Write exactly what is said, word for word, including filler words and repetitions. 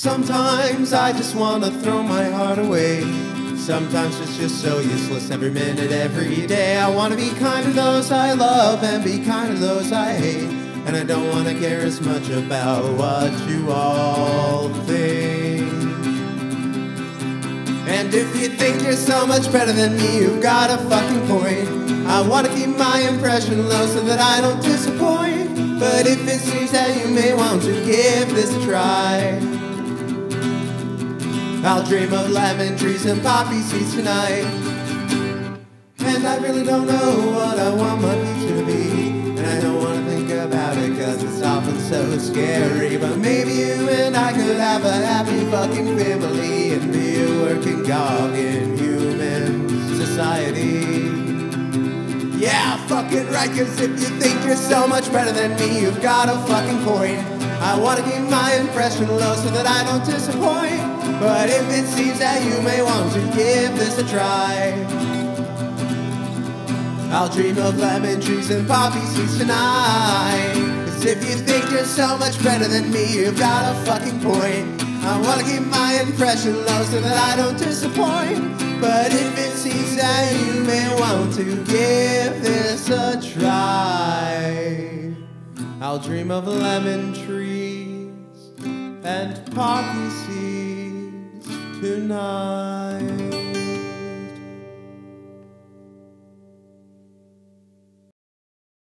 Sometimes I just wanna throw my heart away. Sometimes it's just so useless every minute, every day. I wanna be kind to those I love and be kind to those I hate. And I don't wanna care as much about what you all think. And if you think you're so much better than me, you've got a fucking point. I wanna keep my impression low so that I don't disappoint. But if it seems that you may want to give this a try, I'll dream of lemon trees and poppy seeds tonight. And I really don't know what I want my future to be, and I don't want to think about it cause it's often so scary. But maybe you and I could have a happy fucking family and be a working cog in human society. Yeah, fucking right, cause if you think you're so much better than me, you've got a fucking point. I wanna keep my impression low so that I don't disappoint. But if it seems that you may want to give this a try, I'll dream of lemon trees and poppy seeds tonight. Cause if you think you're so much better than me, you've got a fucking point. I wanna keep my impression low so that I don't disappoint. But if it seems that you may want to give this a try, I'll dream of lemon trees and poppy seeds tonight.